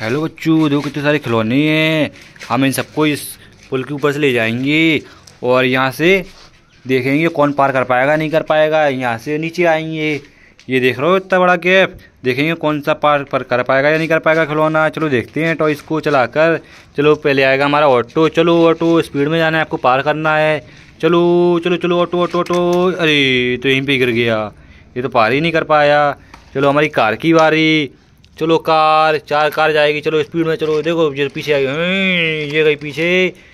Hello बच्चों, देखो कितने सारे खिलौने हैं। हम इन सबको इस पुल के ऊपर से ले जाएंगे और यहाँ से देखेंगे कौन पार कर पाएगा नहीं कर पाएगा। यहाँ से नीचे आएंगे, ये देख रहे हो इतना बड़ा गैप, देखेंगे कौन सा पार पर कर पाएगा या नहीं कर पाएगा खिलौना। चलो देखते हैं टॉयस को चलाकर। चलो पहले आएगा हमारा ऑटो। चलो ऑटो, स्पीड में जाना है, आपको पार करना है। चलो चलो चलो ऑटो ऑटो ऑटो। अरे तो यहीं पे गिर गया, ये तो पार ही नहीं कर पाया। चलो हमारी कार की बारी। चलो कार, 4 कार जाएगी। चलो स्पीड में चलो, देखो ये पीछे आई, ये गई पीछे,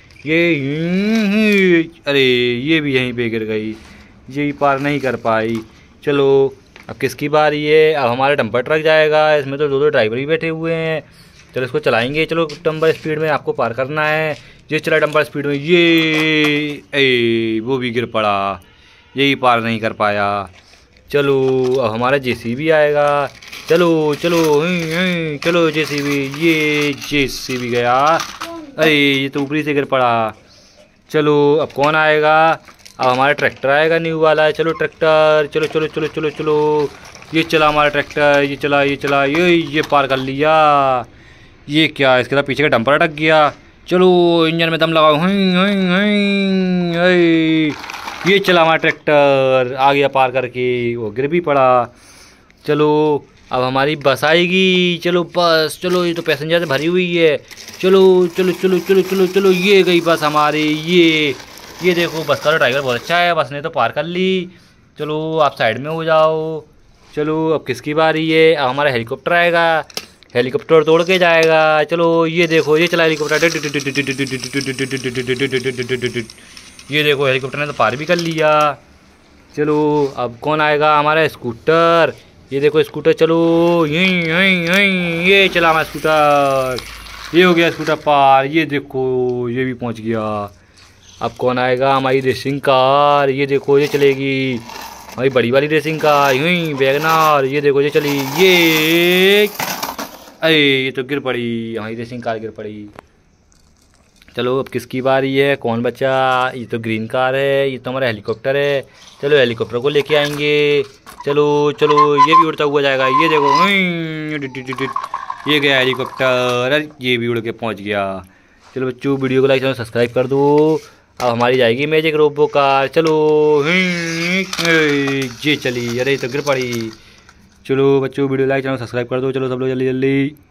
ये अरे ये भी यहीं पे गिर गई, ये भी पार नहीं कर पाई। चलो अब किसकी बारी है? अब हमारा डंपर ट्रक जाएगा, इसमें तो 2 ड्राइवर भी बैठे हुए हैं। चलो इसको चलाएंगे। चलो डंपर स्पीड में आपको पार करना है। ये चला डंपर स्पीड में, ये वो भी गिर पड़ा, यही पार नहीं कर पाया। चलो अब हमारा जेसीबी आएगा। चलो चलो चलो जेसीबी, ये जेसीबी गया, अरे ये तो ऊपरी से गिर पड़ा। चलो अब कौन आएगा? अब हमारा ट्रैक्टर आएगा न्यू वाला। चलो ट्रैक्टर, चलो चलो चलो चलो चलो, ये चला हमारा ट्रैक्टर, ये चला ये चला, ये पार कर लिया। ये क्या, इसके साथ पीछे का डंपर अटक गया। चलो इंजन में दम लगाओ, ये चला हमारा ट्रैक्टर, आ गया पार करके, वो गिर भी पड़ा। चलो अब हमारी बस आएगी। चलो बस, चलो ये तो पैसेंजर से भरी हुई है। चलो चलो चलो चलो चलो चलो, ये गई बस हमारी। ये देखो बस का ड्राइवर बहुत अच्छा है, बस ने तो पार कर ली। चलो आप साइड में हो जाओ। चलो अब किसकी बारी है? अब हमारा हेलीकॉप्टर आएगा, हेलीकॉप्टर तोड़ के जाएगा। चलो ये देखो, ये चला हेलीकॉप्टर, ये देखो हेलीकॉप्टर ने तो पार भी कर लिया। चलो अब कौन आएगा? हमारा स्कूटर, ये देखो स्कूटर, चलो ये चला हमारा स्कूटर, ये हो गया स्कूटर पार। ये देखो ये भी पहुंच गया। अब कौन आएगा? हमारी रेसिंग कार, ये देखो ये चलेगी, हमारी बड़ी वाली रेसिंग कार, वैगनआर, ये देखो ये चली, ये अरे ये तो गिर पड़ी, हमारी रेसिंग कार गिर पड़ी। चलो अब किसकी बारी है? कौन बचा? ये तो ग्रीन कार है, ये तो हमारा हेलीकॉप्टर है। चलो हेलीकॉप्टर को लेके आएंगे। चलो चलो ये भी उड़ता हुआ जाएगा, ये देखो ये गया हेलीकॉप्टर, अरे ये भी उड़ के पहुंच गया। चलो बच्चों, वीडियो को लाइक चैनल सब्सक्राइब कर दो। अब हमारी जाएगी मैजिक रोबो कार। चलो ये चली, अरे ये तो गिर पड़ी। चलो बच्चों, वीडियो लाइक चैनल सब्सक्राइब कर दो। चलो सब लोग जल्दी जल्दी।